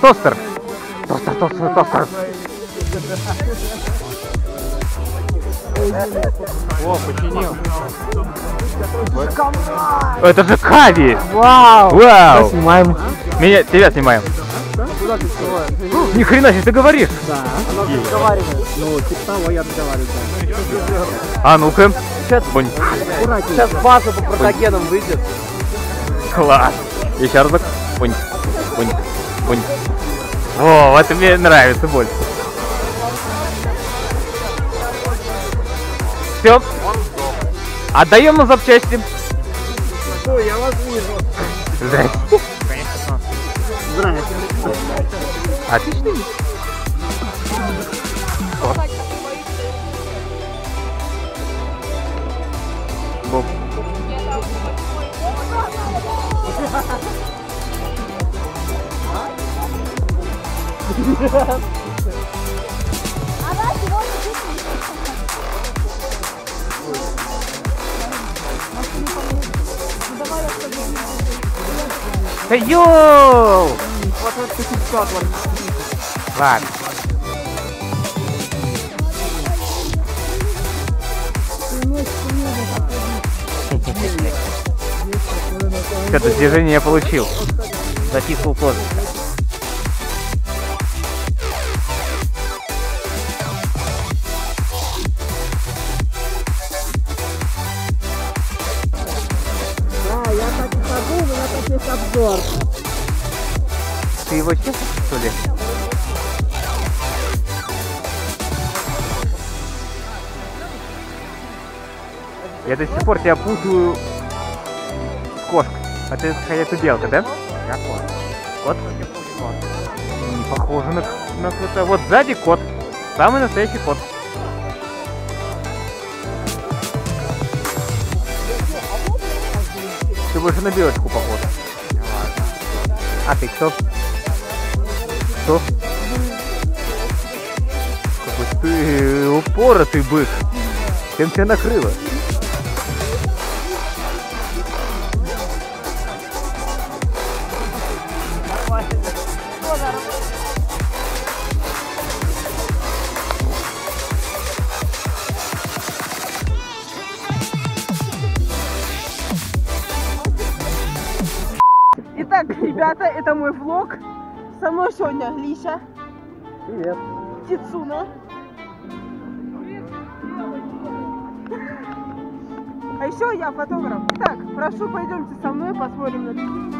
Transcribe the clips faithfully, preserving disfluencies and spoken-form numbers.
тостер. Тостер, тостер, тостер. О, починил. Это же Кави! Вау! Вау! Снимаем. Меня, тебя снимаем. Куда ты снимаешь? Ни хрена себе, ты говоришь. Да. Она разговаривает. Ну, типа того я разговариваю, да. А ну-ка. Сейчас, Бонь. сейчас база по протогенам выйдет. Класс. Еще разок. Бонь. Бонь. Бонь. О, вот мне нравится больше. Все. Отдаем на запчасти. Что, я вас вижу. Здрасте. Здрасте. Отлично. Боб. Да йоу! Вот это ситуация. Ладно. Это движение я получил. Записывал позже. Да, я так и хожу, у меня тут есть обзор. Ты его честно, что ли? Я до сих пор тебя путаю с кошкой. А ты какая-то белка, да? Я кот. Кот? Не похоже на, на кота. Вот сзади кот. Самый настоящий кот. Ты больше на белочку похож. А ты кто? Кто? Какой ты упоротый бык. Чем тебя накрыло? Итак, ребята, это мой влог. Со мной сегодня Лися. Привет. Тицуна. А еще я фотограф. Итак, прошу, пойдемте со мной, посмотрим на людей.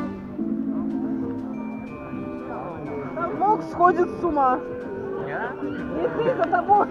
Там Волк сходит с ума. Иди за тобой.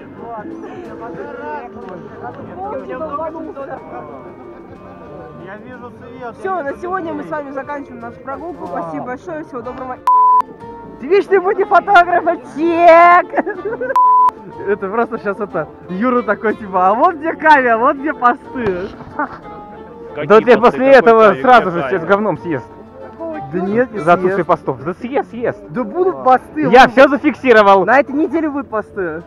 Я вижу свет. Все, на сегодня мы с вами заканчиваем нашу прогулку. Спасибо большое, всего доброго. Видишь, будь фотографа, чек! Это просто сейчас это Юра такой типа, а вот где Кави, а вот где посты. Да ты после этого сразу же все с говном съест. Да нет, не За отсутствие съест. постов. Да съест, съест. Да будут посты. Я вот. все зафиксировал. На этой неделе будут посты.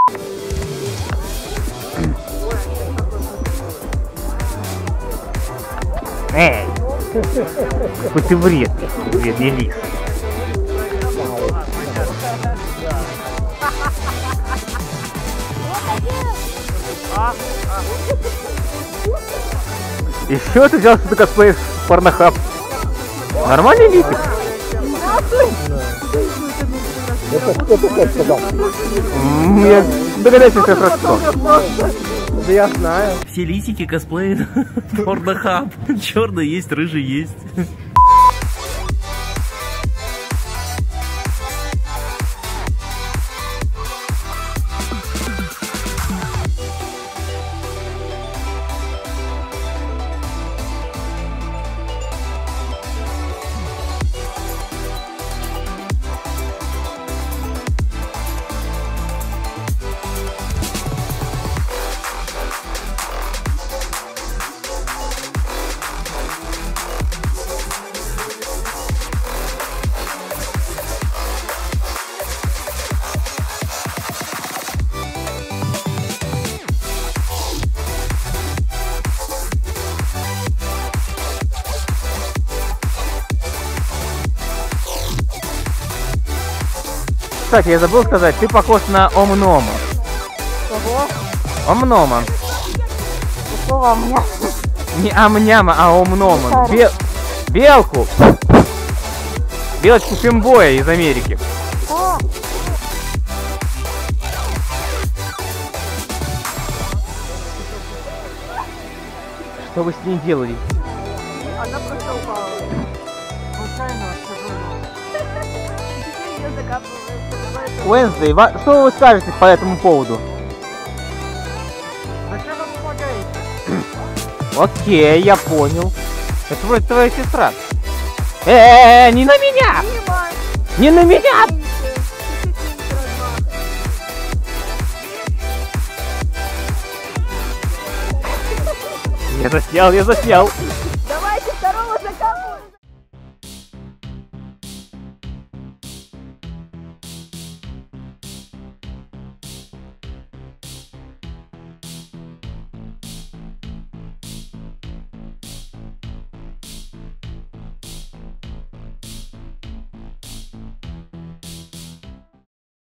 Эй! Какой ты вредный, вредный лис. И что ты взял, что ты косплеишь в Порнохаб? Нормальный липик? Я догадаюсь, что это хорошо. Да я знаю. Все лисики косплеят Порнохаб. Черный есть, рыжий есть. Кстати, я забыл сказать, ты похож на Омнома. Кого? Омнома. Какого меня? Не Амняма, а Омнома. Бе... Белку. Белочку Фимбоя из Америки. О! Что вы с ней делали? Она просто упала. Случайно Теперь ее закапывают. Уэнсдей, ва- что вы скажете по этому поводу? Зачем вы помогаете? Окей, я понял. Это вроде твоя сестра. Э-э-э, не на меня! Дима! Не на меня! Я заснял, я заснял.